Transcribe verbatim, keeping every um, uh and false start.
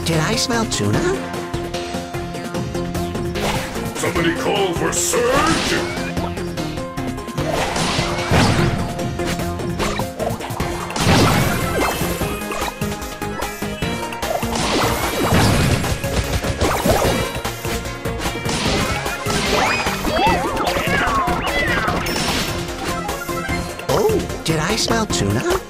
Did I smell tuna? Somebody call for surge! Oh, did I smell tuna?